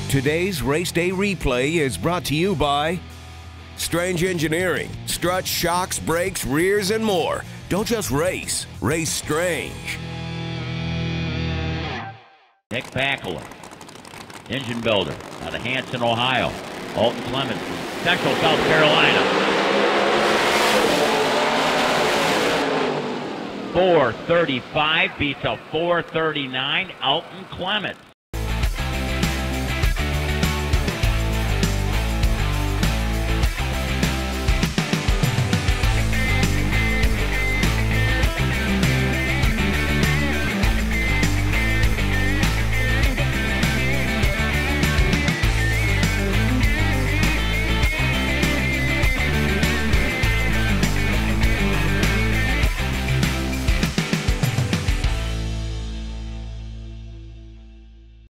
Today's Race Day replay is brought to you by Strange Engineering. Struts, shocks, brakes, rears, and more. Don't just race. Race strange. Nick Bacalis, engine builder out of Hanson, Ohio. Alton Clements from Central South Carolina. 4:35 beats a 4:39 Alton Clements.